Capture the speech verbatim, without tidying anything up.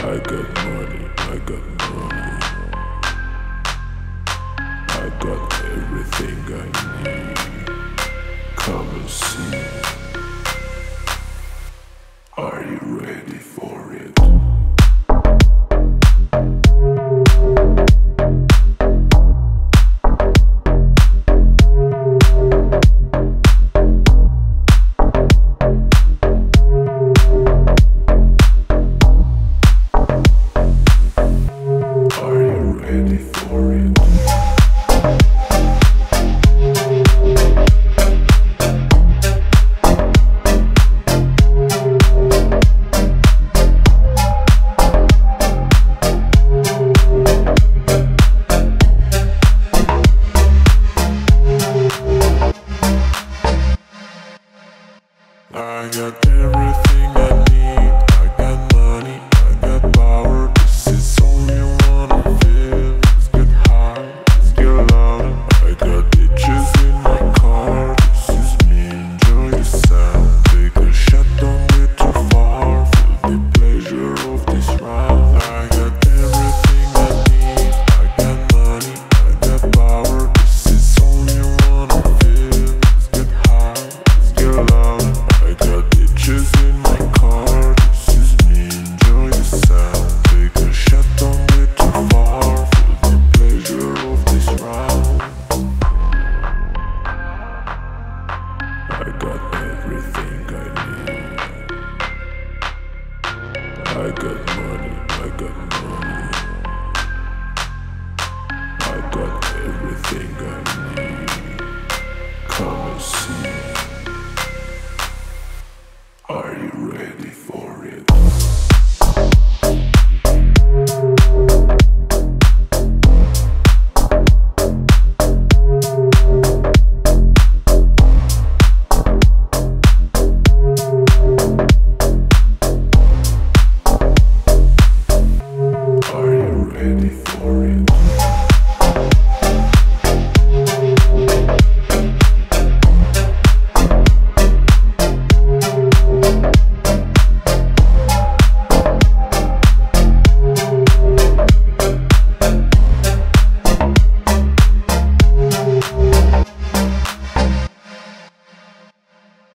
I got money, I got money. I got everything I need. Come and see. Are you ready for it? Ready for it. I got everything I need. I got money, I got power. This is all you wanna feel. Let's get high, let's get louder. I got ditches in my car. This is me, enjoy the sound. Take a shot, don't get too far. Feel the pleasure of this ride. I got everything I need. I got money, I got power. This is all you wanna feel. Let's get high, let's get louder. I got ditches in my car. This is me, enjoy the sound. Take a shot, don't get too far. Feel the pleasure of this round. I got everything I need. I got money, I got money.